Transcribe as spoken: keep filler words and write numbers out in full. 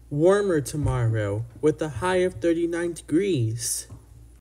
Warmer tomorrow with a high of thirty-nine degrees.